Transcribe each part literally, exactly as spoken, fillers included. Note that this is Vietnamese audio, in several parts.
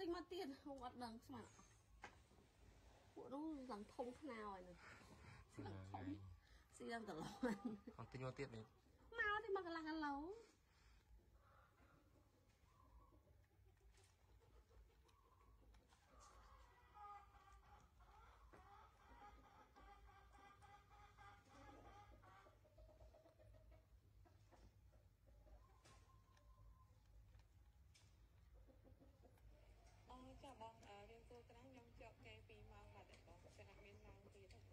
tinh mà tiền không bắt đằng mà bộ nó rằng thông thế nào này rằng thông xì đang cả lon không tinh mà tiền này mau thì mà là cái lấu chào bông riêng tôi cái đang nhom chợ cây pì màu mà để bông sẽ làm miếng màu thì thôi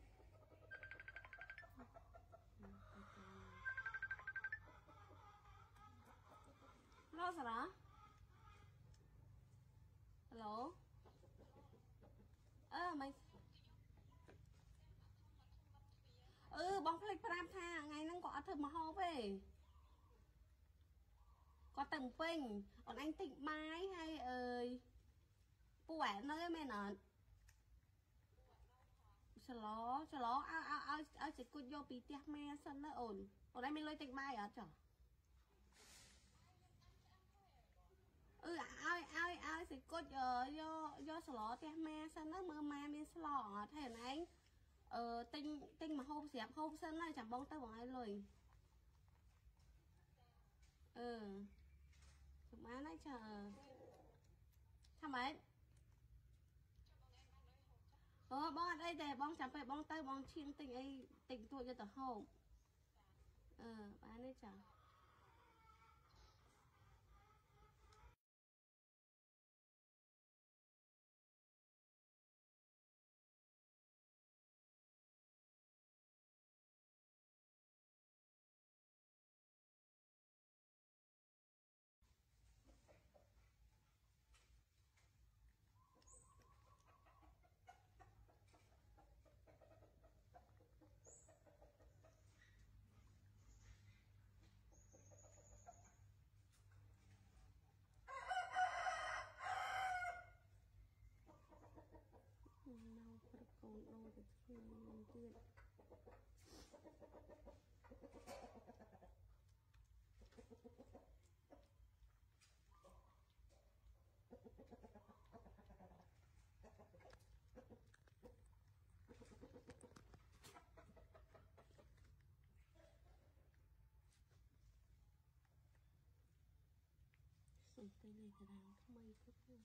lo sao đó hello ơ mày ừ bóng lịch pram tha ngày nó có thơm mà ho về có tầng phình còn anh tịnh mái hay ơi bố bạn nói mẹ nè chờ lo chờ lo ao ao ao ao chỉ cút vô bị tiệt mẹ sân nó ổn còn anh mình lôi tịnh mai ở chở ừ ao ao ao chỉ cút vô vô vô chờ lo tiệt mẹ sân nó mưa mai mình chờ lo thế này anh ờ tinh tinh mà hôm xẹp hôm sân này chẳng bông tao bọn ai lời ừ chúng má nói chờ sao mấy ờ bông ở đây để bông chẳng phải bông tay bông chiên tình ấy tình tôi cho tao hôm ờ bán đấy chờ nào phải còn đôi được mình tiền cái này cái đàn không may cấp luôn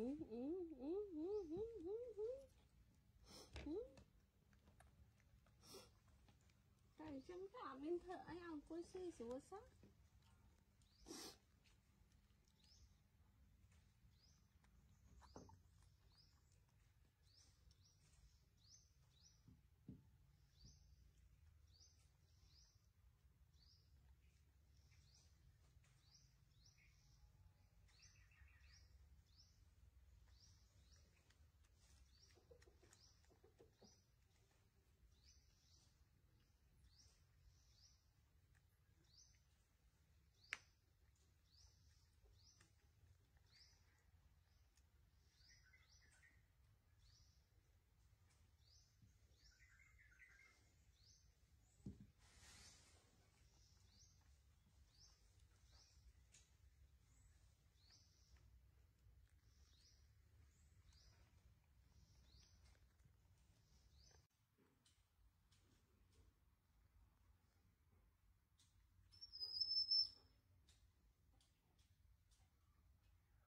ừ, ừ, ừ, ừ, ừ, ừ, ừ. Ừ. Tại chẳng cả bên thợ ấy ông cô xì xúa sắc